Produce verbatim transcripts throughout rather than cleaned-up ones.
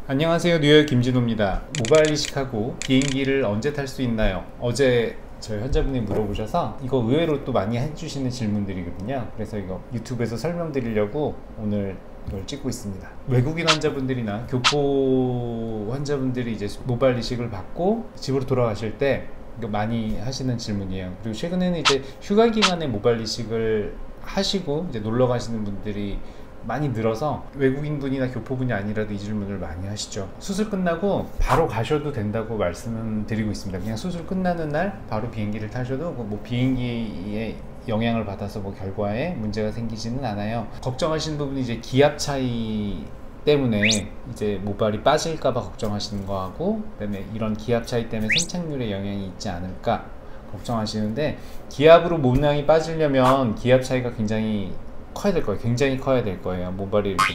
안녕하세요, 뉴욕 김진호입니다. 모바일 이식하고 비행기를 언제 탈 수 있나요? 어제 저희 환자분이 물어보셔서 이거 의외로 또 많이 해주시는 질문들이거든요. 그래서 이거 유튜브에서 설명드리려고 오늘 이걸 찍고 있습니다. 외국인 환자분들이나 교포 환자분들이 이제 모바일 이식을 받고 집으로 돌아가실 때 이거 많이 하시는 질문이에요. 그리고 최근에는 이제 휴가 기간에 모바일 이식을 하시고 이제 놀러 가시는 분들이 많이 늘어서 외국인 분이나 교포분이 아니라도 이 질문을 많이 하시죠. 수술 끝나고 바로 가셔도 된다고 말씀은 드리고 있습니다. 그냥 수술 끝나는 날 바로 비행기를 타셔도 뭐 비행기에 영향을 받아서 뭐 결과에 문제가 생기지는 않아요. 걱정하시는 부분이 이제 기압 차이 때문에 이제 모발이 빠질까봐 걱정하시는 거하고, 그다음에 이런 기압 차이 때문에 생착률에 영향이 있지 않을까 걱정하시는데, 기압으로 모낭이 빠지려면 기압 차이가 굉장히 커야 될 거예요. 굉장히 커야 될 거예요. 모발이 이렇게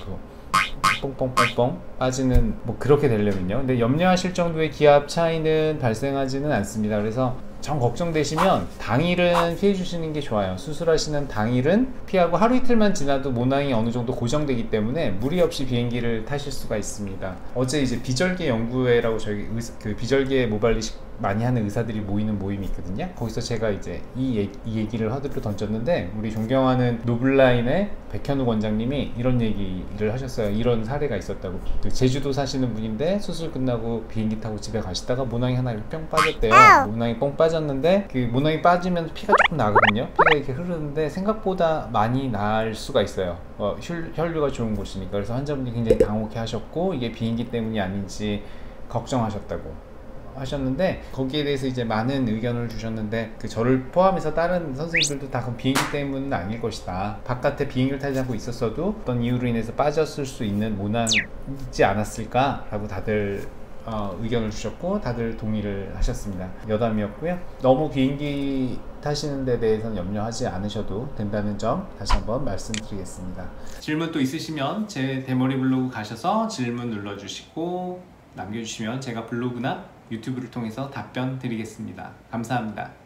뽕뽕뽕뽕 빠지는, 뭐 그렇게 되려면요. 근데 염려하실 정도의 기압 차이는 발생하지는 않습니다. 그래서 정 걱정되시면 당일은 피해 주시는 게 좋아요. 수술하시는 당일은 피하고 하루 이틀만 지나도 모낭이 어느 정도 고정되기 때문에 무리 없이 비행기를 타실 수가 있습니다. 어제 이제 비절개 연구회라고 저희 의사, 그 비절개 모발 이식 많이 하는 의사들이 모이는 모임이 있거든요. 거기서 제가 이제 이, 얘기, 이 얘기를 허들로 던졌는데, 우리 존경하는 노블라인의 백현욱 원장님이 이런 얘기를 하셨어요. 이런 사례가 있었다고. 그 제주도 사시는 분인데 수술 끝나고 비행기 타고 집에 가시다가 모낭이 하나 이렇게 뿅 빠졌대요. 모낭이 뻥 빠졌는데 그 모낭이 빠지면 피가 조금 나거든요. 피가 이렇게 흐르는데 생각보다 많이 날 수가 있어요. 어, 혈, 혈류가 좋은 곳이니까. 그래서 환자분이 굉장히 당혹해 하셨고, 이게 비행기 때문이 아닌지 걱정하셨다고 하셨는데, 거기에 대해서 이제 많은 의견을 주셨는데, 그 저를 포함해서 다른 선생님들도 다 그럼 비행기 때문은 아닐 것이다, 바깥에 비행기를 타지 않고 있었어도 어떤 이유로 인해서 빠졌을 수 있는 모낭이 있지 않았을까 라고 다들 어, 의견을 주셨고, 다들 동의를 하셨습니다. 여담이었고요. 너무 비행기 타시는 데 대해서는 염려하지 않으셔도 된다는 점 다시 한번 말씀드리겠습니다. 질문 또 있으시면 제 대머리 블로그 가셔서 질문 눌러주시고 남겨주시면 제가 블로그나 유튜브를 통해서 답변 드리겠습니다. 감사합니다.